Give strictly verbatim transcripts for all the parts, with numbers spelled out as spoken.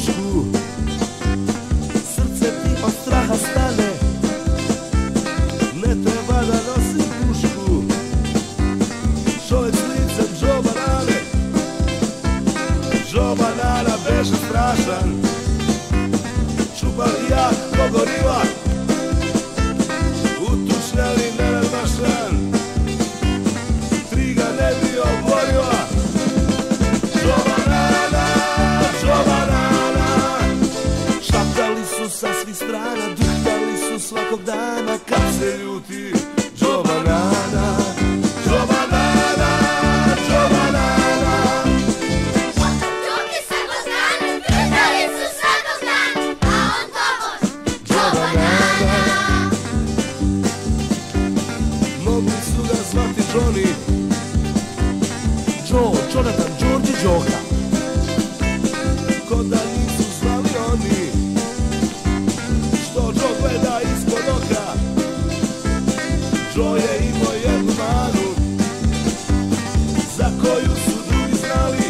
pušku, srce ti od straha stane, ne treba da nosi pušku. Čovjek s licem Joe Banane, Joe Banana beže strašan, čupan i jak ko gorila, utučnjali Nenad Mašan, tri ga ne bi oborila. Joe Banana, Joe Banana, šaptali su sa svih strana, duhtali su svakog dana, kad se ljuti Joe Banana, Joe Banana, Joe Banana. Čuki sa gostane, duhtali su svakog dana, a on tobož Joe Banana. Mogli su ga zvati Johnny, Joe, Jonathan, Đorđe, Đoka, ko da nisu zvali oni, što Joe gleda ispod oka. Joe je imao jednu manu, za koju su drugi znali,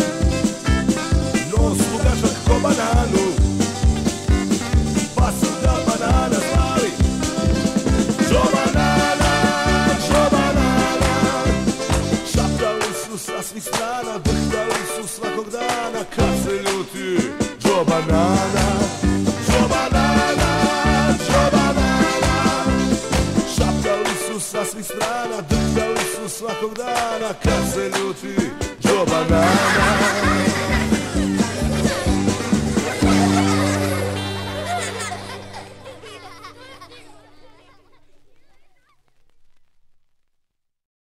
nos dugačak ko bananu, pa su ga Banana zvali. Joe Banana, Joe Banana, šaptali su sa svih strana, drhtali su svakog dana, kad se ljuti Joe Banana, Joe Banana, Joe Banana, šaptali su sa svih strana, drhtali su svakog dana, kad se ljuti Joe Banana.